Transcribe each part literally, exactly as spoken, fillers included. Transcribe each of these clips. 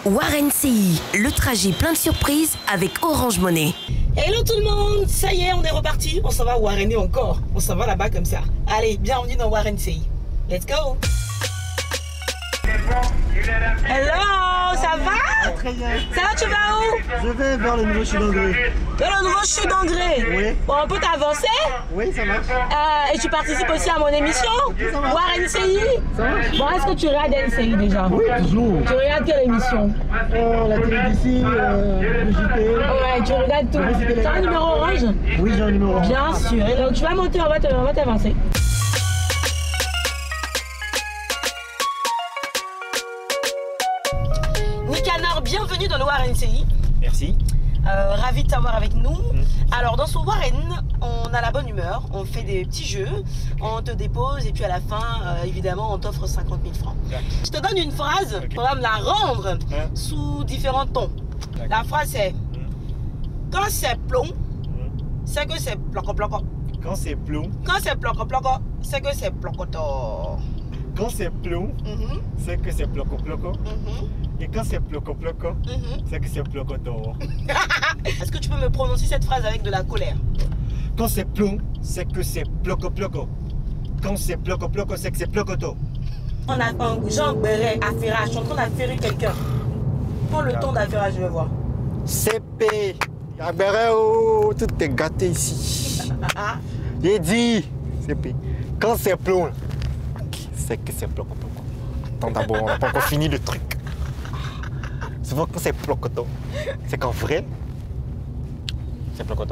Warren C I, le trajet plein de surprises avec Orange Money. Hello tout le monde, ça y est, on est reparti. On s'en va Warrener encore. On s'en va là-bas comme ça. Allez, bienvenue dans Warren C I. Let's go. Hello, ça va? Très bien. Ça va, tu vas où? Je vais vers le nouveau chute d'engrais. Vers le nouveau chute d'engrais? Oui. Bon, on peut t'avancer? Oui, ça marche. Euh, et tu participes aussi à mon émission? Ça marche. Warren C I? Ça marche. Bon, est-ce que tu regardes N C I déjà? Oui, toujours. Tu regardes quelle émission? Oh, la télé d'ici, euh, le J T. Ouais, tu regardes tout. Tu as un numéro orange? Oui, j'ai un numéro. Bien sûr. Et donc tu vas monter, on va te- on va t'avancer. Nicanor, bienvenue dans le Warren C I. Merci. Euh, ravi de t'avoir avec nous. Alors dans ce Warren, on a la bonne humeur, on fait des petits jeux, on te dépose et puis à la fin, euh, évidemment, on t'offre cinquante mille francs. Je te donne une phrase, Okay. pour me la rendre Ouais. sous différents tons. La phrase c'est quand c'est plomb, c'est que c'est ploco ploco. Quand c'est plomb, Quand c'est ploco ploco, c'est que c'est plocoto. quand c'est plomb, Mhm, c'est que c'est ploco ploco. mhm, Et quand c'est ploco ploco, mhm. c'est que c'est plocoto. Est-ce que tu peux me prononcer cette phrase avec de la colère? Quand c'est plomb, c'est que c'est ploco ploco. Quand c'est ploco ploco, c'est que c'est plocoto. On a un Jean Béret affairage, je suis en train d'affairer quelqu'un. Prends le temps d'affairage, je vais voir. C P. Yabereo, tout est gâté ici. Ah, J'ai dit, C P. Quand c'est plomb, c'est que c'est ploco ploco. Attends d'abord, on n'a pas encore fini le truc. Souvent quand c'est plocoto, c'est qu'en vrai, c'est plocoto.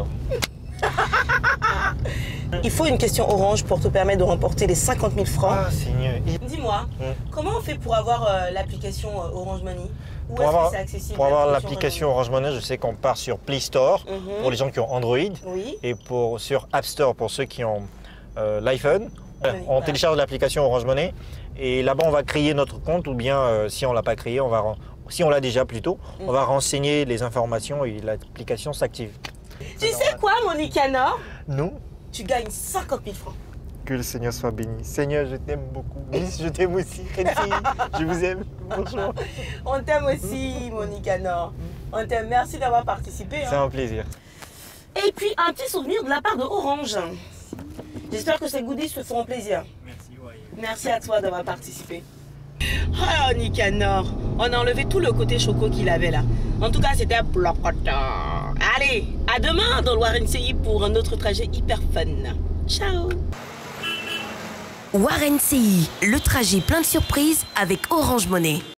il faut une question orange pour te permettre de remporter les cinquante mille francs. Ah Seigneur. Et Dis-moi, Hmm. comment on fait pour avoir euh, l'application euh, Orange Money? Où Pour est-ce avoir, que c'est accessible? pour avoir l'application Orange Money, je sais qu'on part sur Play Store Mhm. pour les gens qui ont Android Oui. et pour, sur App Store pour ceux qui ont euh, l'iPhone. Oui, On voilà. télécharge l'application Orange Money et là-bas on va créer notre compte ou bien euh, si on ne l'a pas créé, on va, ren- si on l'a déjà plutôt, on va renseigner les informations et l'application s'active. Tu sais quoi, mon Nicanor? Nous, Tu gagnes cinquante mille francs. que le Seigneur soit béni. Seigneur, je t'aime beaucoup. Miss, je t'aime aussi. Kenzie, je vous aime. Bonjour. On t'aime aussi, mon Nicanor. On t'aime. Merci d'avoir participé. C'est hein. un plaisir. Et puis, un petit souvenir de la part de Orange. J'espère que ces goodies te feront plaisir. Merci, ouais. Merci à toi d'avoir participé. Oh, Nicanor, on a enlevé tout le côté choco qu'il avait là. En tout cas, c'était blocoto. Allez, à demain dans le Warren C I pour un autre trajet hyper fun. Ciao. Warren C I, le trajet plein de surprises avec Orange Money.